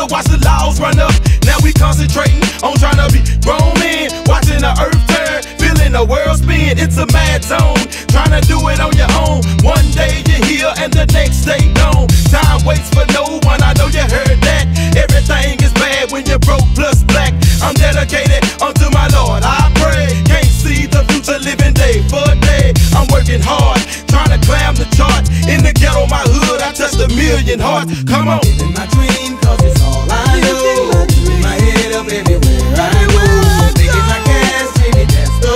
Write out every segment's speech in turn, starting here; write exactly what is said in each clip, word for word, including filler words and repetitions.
to watch the laws run up. Now we concentrating on trying to be grown men, watching the earth turn, feeling the world spin. It's a mad zone, trying to do it on your own. One day you're here and the next day gone. Time waits for no one, I know you heard that. Everything is bad when you're broke plus black. I'm dedicated unto my Lord, I pray. Can't see the future, living day for day. I'm working hard, trying to climb the chart. In the ghetto, my hood, I touched a million hearts. Come on. Living my dream, cause it's all I know. Keeping my head up everywhere I go. Making my cash, baby, that's the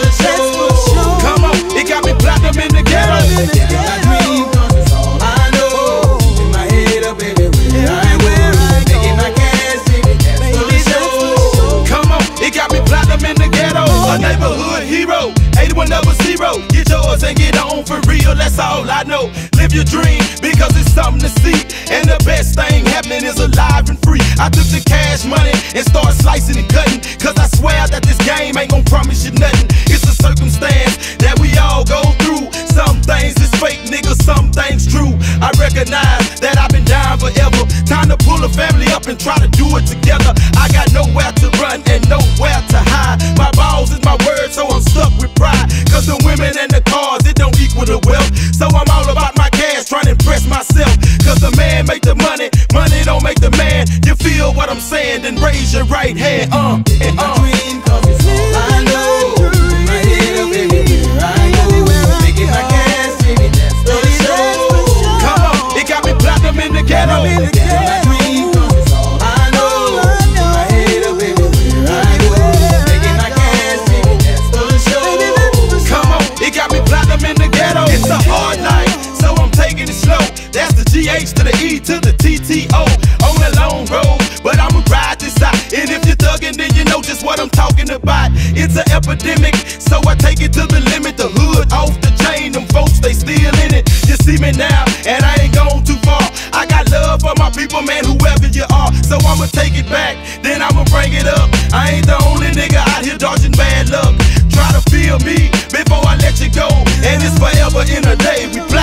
show. Come on, it got me platinum in the ghetto. Living my dream, cause it's all I know. Keeping my head up everywhere I go. Making my cash, baby, that's the show. Come on, it got me platinum in the ghetto. A neighborhood hero, eighty-one double zero. Get yours and get on for real, that's all I know. Live your dream, because it's something to see. And the best thing happening is alive and free. I took the cash money and started slicing and cutting, cause I swear that this game ain't gon' promise you nothing. It's a circumstance that we all go through. Some things is fake, nigga, some things true. I recognize that I've been down forever. Time to pull a family up and try to do it together. I got nowhere to run and nowhere to hide. My balls is my word, so I'm stuck with pride. Cause the women and the cars, it don't equal the wealth. So I'm all about my cash, trying to impress myself. Cause the man make the money, money don't make the man. You feel what I'm saying, then raise your right hand. Uh, Living my dream, cause it's all I know. Keeping my head up everywhere I go. Making my cash, baby, that's the show. Come on, it got me platinum in the ghetto. Living my dream, cause it's all I know. Keeping my head up everywhere I go. Making my cash, baby, that's the show. Come on, it got me platinum in the ghetto. It's a hard life, so I'm taking it slow. That's the G H to the E to the T T O. On a long road, but I'ma ride this out. And if you're thuggin', then you know just what I'm talking about. It's an epidemic, so I take it to the limit. The hood off the chain, them folks, they still in it. You see me now, and I ain't gone too far. I got love for my people, man, whoever you are. So I'ma take it back, then I'ma bring it up. I ain't the only nigga out here dodging bad luck. Try to feel me before I let you go, and it's forever in a day. We play